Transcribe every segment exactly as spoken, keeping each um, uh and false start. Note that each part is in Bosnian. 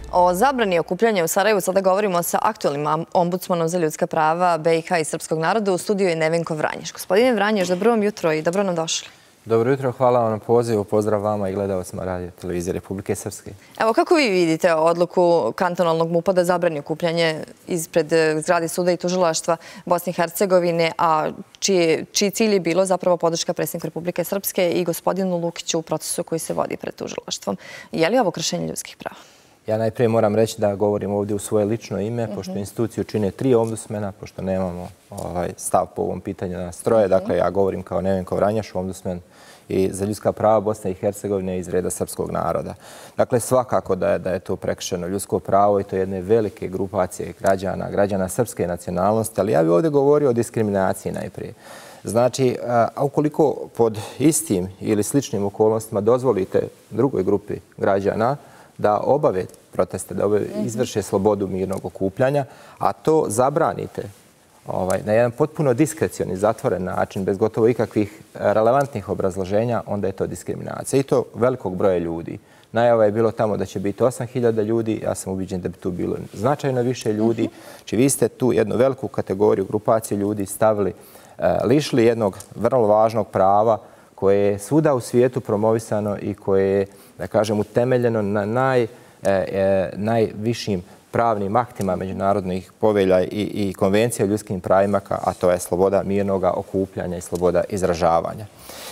O zabrani okupljanja u Sarajevu sada govorimo sa aktualnim ombudsmanom za ljudska prava B i H i srpskog naroda. U studiju je Nevenko Vranješ. Gospodine Vranješ, dobro vam jutro i dobro nam došli. Dobro jutro, hvala vam na pozivu. Pozdrav vama i gledalcima Radio televizije Republike Srpske. Evo, kako vi vidite odluku kantonalnog MUP-a da zabrani okupljanje ispred zgrade suda i tužilaštva Bosne i Hercegovine, a čiji cilj je bilo zapravo podrška predsjedniku Republike Srpske i gospodinu Lukiću u procesu koji se vodi pred tužilaštvom? Je li ovo kršenje ljudskih prava? Ja najprije moram reći da govorim ovdje u svoje lično ime, pošto instituciju čine tri ombudsmena, pošto nemamo stav po ovom pitanju na stroje. Dakle, ja govorim kao Nevenko Vranješ, ombudsman i za ljudska prava Bosne i Hercegovine iz reda srpskog naroda. Dakle, svakako da je to prekršeno ljudsko pravo i to jedne velike grupacije građana, građana srpske nacionalnosti, ali ja bih ovdje govorio o diskriminaciji najprije. Znači, a ukoliko pod istim ili sličnim okolnostima dozvolite drugoj grupi građana da obave proteste, da izvrše slobodu mirnog okupljanja, a to zabranite na jedan potpuno diskrecioni, zatvoren način, bez gotovo ikakvih relevantnih obrazloženja, onda je to diskriminacija. I to velikog broja ljudi. Najava je bilo tamo da će biti osam hiljada ljudi, ja sam ubiđen da bi tu bilo značajno više ljudi. Znači, vi ste tu jednu veliku kategoriju, grupaciju ljudi stavili, lišili jednog vrlo važnog prava koje je svuda u svijetu promovisano i koje je, da kažem, utemeljeno na naj, e, najvišim pravnim aktima međunarodnih povelja i, i konvencija o ljudskim pravima, a to je sloboda mirnog okupljanja i sloboda izražavanja.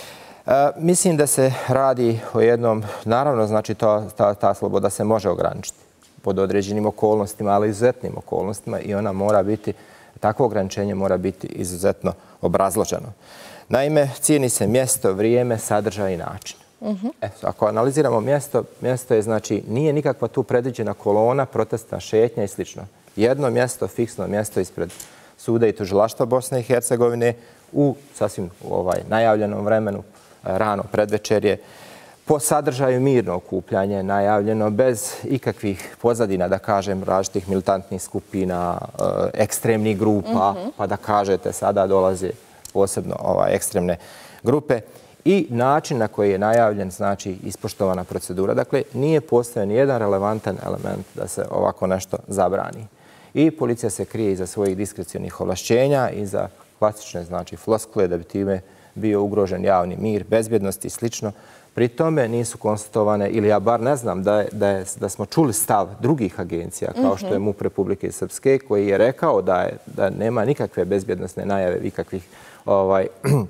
E, mislim da se radi o jednom, naravno, znači to, ta, ta sloboda se može ograničiti pod određenim okolnostima, ali izuzetnim okolnostima i ona mora biti, takvo ograničenje mora biti izuzetno obrazloženo. Naime, cijeni se mjesto, vrijeme, sadržaj i način. Uh-huh. Eto, ako analiziramo mjesto, mjesto je, znači, nije nikakva tu predviđena kolona, protestna šetnja i sl. Jedno mjesto, fiksno mjesto ispred suda i tužilaštva Bosne i Hercegovine u sasvim ovaj, najavljenom vremenu, rano predvečerje, po sadržaju mirno okupljanje, najavljeno bez ikakvih pozadina, da kažem, različitih militantnih skupina, ekstremnih grupa, uh-huh. pa da kažete sada dolaze posebno ovaj, ekstremne grupe i način na koji je najavljen, znači ispoštovana procedura. Dakle, nije postojan nijedan relevantan element da se ovako nešto zabrani. I policija se krije iza svojih diskrecionih ovlašćenja, iza klasične, znači, floskule da bi time bio ugrožen javni mir, bezbjednost i slično. Pri tome nisu konstatovane, ili ja bar ne znam, da, je, da, je, da smo čuli stav drugih agencija, kao što je MUP Republike Srpske, koji je rekao da, je, da nema nikakve bezbjednostne najave, ikakvih, ovaj,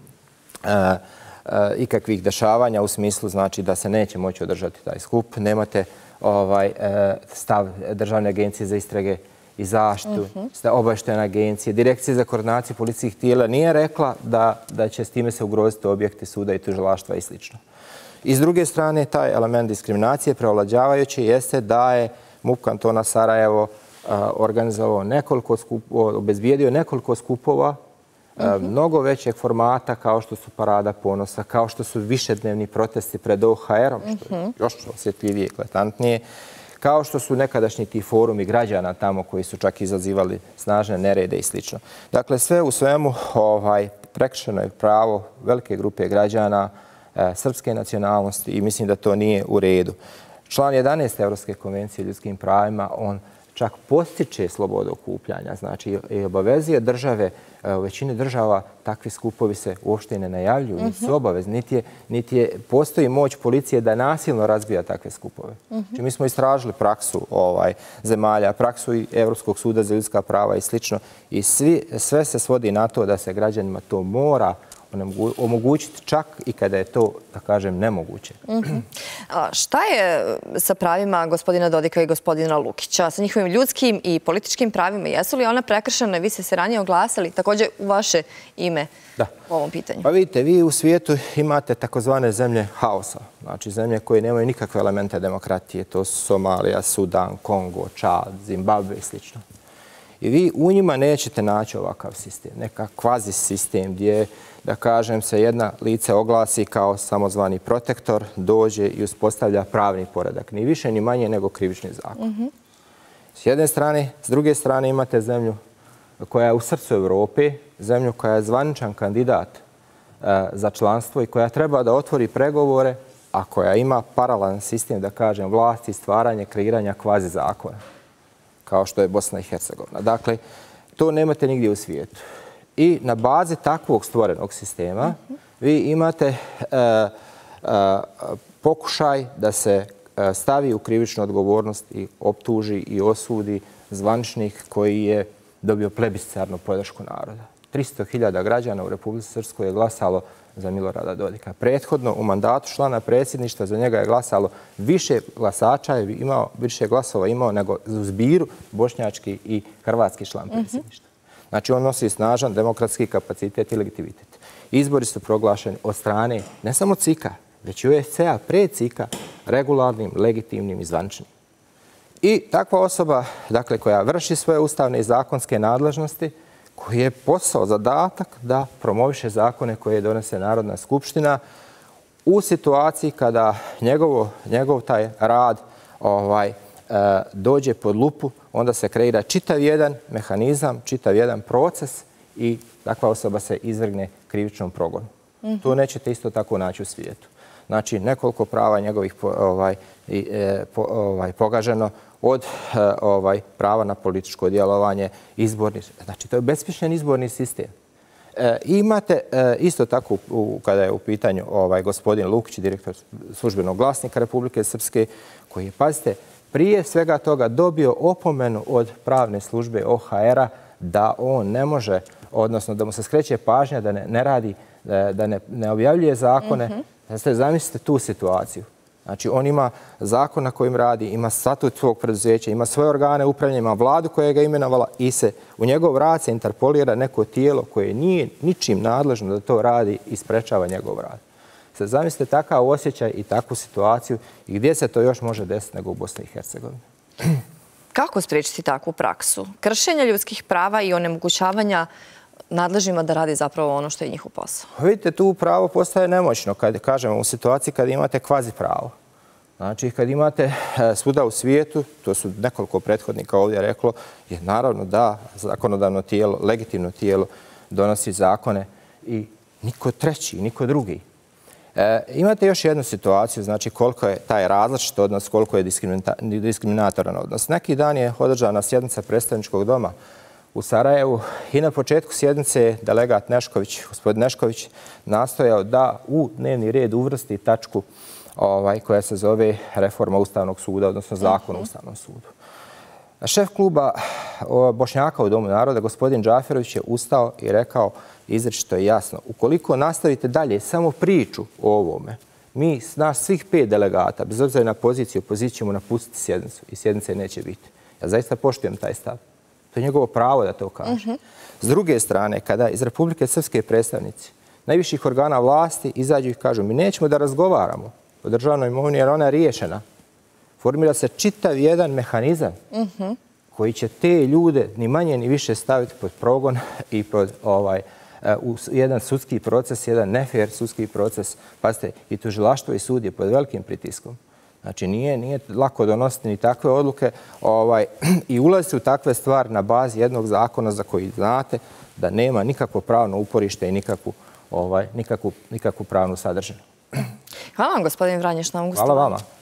a, a, ikakvih dešavanja u smislu, znači, da se neće moći održati taj skup. Nemate ovaj, a, stav Državne agencije za istrage i zaštitu, uh-huh. obavještajne agencije, Direkcije za koordinaciju policijskih tijela nije rekla da, da će s time se ugroziti objekti suda i tužilaštva i slično. I s druge strane, taj element diskriminacije preovlađavajući jeste da je MUP kantona Sarajevo a, organizovao nekoliko skupova, obezbijedio nekoliko skupova a, uh-huh. mnogo većeg formata kao što su Parada ponosa, kao što su višednevni protesti pred O H R-om, što je još osjetljivije i eklatantnije, kao što su nekadašnji ti forumi građana tamo koji su čak izazivali snažne nerede i slično. Dakle, sve u svemu ovaj, prekršeno je pravo velike grupe građana e, srpske nacionalnosti i mislim da to nije u redu. Član jedanaest Evropske konvencije o ljudskim pravima, on čak postiče slobodu okupljanja, znači i obavezuje države, u većini država takvi skupovi se uopšte ne najavljuju, niti su obavezni, niti, je, niti je, postoji moć policije da nasilno razbija takve skupove. Znači, mi smo istražili praksu ovaj, zemalja, praksu i Evropskog suda za ljudska prava i slično i svi, sve se svodi na to da se građanima to mora omogućiti čak i kada je to, da kažem, nemoguće. Uh-huh. A šta je sa pravima gospodina Dodika i gospodina Lukića, sa njihovim ljudskim i političkim pravima? Jesu li ona prekršena? Vi ste se ranije oglasili također u vaše ime da. U ovom pitanju. Pa vidite, vi u svijetu imate takozvane zemlje haosa, znači zemlje koje nemaju nikakve elemente demokratije. To su Somalija, Sudan, Kongo, Čad, Zimbabve i slično. I vi u njima nećete naći ovakav sistem, neka kvazi sistem gdje, da kažem, se jedna lice oglasi kao samozvani protektor, dođe i uspostavlja pravni poredak. Ni više, ni manje nego krivični zakon. Mm-hmm. S jedne strane, s druge strane imate zemlju koja je u srcu Evrope, zemlju koja je zvaničan kandidat e, za članstvo i koja treba da otvori pregovore a koja ima paralelan sistem, da kažem, vlasti, stvaranje, kreiranja kvazi zakona, kao što je Bosna i Hercegovina. Dakle, to nemate nigdje u svijetu. I na bazi takvog stvorenog sistema vi imate pokušaj da se stavi u krivičnu odgovornost i optuži i osudi zvaničnik koji je dobio plebiscitarnu podršku naroda. tristo hiljada građana u Republici Srpskoj je glasalo za Milorada Dodika. Prethodno u mandatu člana predsjedništva za njega je glasalo više glasača, je imao, više glasova imao nego u zbiru bošnjački i hrvatski član predsjedništva. Znači on nosi snažan demokratski kapacitet i legitimitet. Izbori su proglašeni od strane ne samo C I K-a, već i U S C A pred C I K-a regularnim, legitimnim i zvaničnim. I takva osoba, dakle, koja vrši svoje ustavne i zakonske nadležnosti, koji je posao, zadatak da promoviše zakone koje donese Narodna skupština u situaciji kada njegovo, njegov taj rad ovaj, e, dođe pod lupu, onda se kreira čitav jedan mehanizam, čitav jedan proces i takva osoba se izvrgne krivičnom progonu. Mm-hmm. To nećete isto tako naći u svijetu. Znači, nekoliko prava njegovih ovaj, e, po, ovaj, pogaženo od ovaj, prava na političko djelovanje, izborni. Znači, to je besmišljen izborni sistem. E, imate e, isto tako, u, kada je u pitanju ovaj, gospodin Lukić, direktor službenog glasnika Republike Srpske, koji je, pazite, prije svega toga dobio opomenu od pravne službe O H R-a da on ne može, odnosno da mu se skreće pažnja da ne, ne radi, da, da ne, ne objavljuje zakone. Mm-hmm. Znači, zamislite tu situaciju. Znači, on ima zakon na kojim radi, ima statut svog preduzeća, ima svoje organe upravljanja, ima vladu koja ga imenovala i se u njegov rad se interpolira neko tijelo koje nije ničim nadležno da to radi i sprečava njegov rad. Sad zamislite takav osjećaj i takvu situaciju i gdje se to još može desiti nego u Bosni i Hercegovini. Kako spriječiti takvu praksu? Kršenja ljudskih prava i onemogućavanja nadležnima da radi zapravo ono što je njihov posao. Vidite, tu pravo postaje nemoćno, kad kažemo u situaciji kad imate kvazi pravo. Znači, kad imate svuda u svijetu, to su nekoliko prethodnika ovdje reklo, je naravno da zakonodavno tijelo, legitimno tijelo donosi zakone i niko treći, niko drugi. E, imate još jednu situaciju, znači koliko je taj različit odnos, koliko je diskriminatoran odnos. Neki dan je održana sjednica predstavničkog doma u Sarajevu i na početku sjednice je delegat Nešković, gospodin Nešković, nastojao da u dnevni red uvrsti tačku ovaj, koja se zove reforma Ustavnog suda, odnosno zakon o Ustavnom sudu. Šef kluba Bošnjaka u Domu naroda, gospodin Džaferović, je ustao i rekao izričito i jasno, ukoliko nastavite dalje samo priču o ovome, mi, nas svih pet delegata, bez obzira na poziciju, opoziciju ćemo napustiti sjednicu i sjednice neće biti. Ja zaista poštujem taj stav. To je njegovo pravo da to kaže. Mm-hmm. S druge strane, kada iz Republike Srpske predstavnici najviših organa vlasti izađu i kažu mi nećemo da razgovaramo o državnoj imovini jer ona je riješena, formira se čitav jedan mehanizam mm-hmm. koji će te ljude ni manje ni više staviti pod progon i pod ovaj, u jedan sudski proces, jedan nefair sudski proces. Pazite, i tužilaštvo i sud je pod velikim pritiskom. Znači, nije, nije lako donositi ni takve odluke ovaj, i ulaziti u takve stvari na bazi jednog zakona za koji znate da nema nikakvo pravno uporište i nikakvu, ovaj, nikakvu, nikakvu pravnu sadržinu. Hvala vam, gospodin Vranješ, na ovom gostovanju. Hvala vama.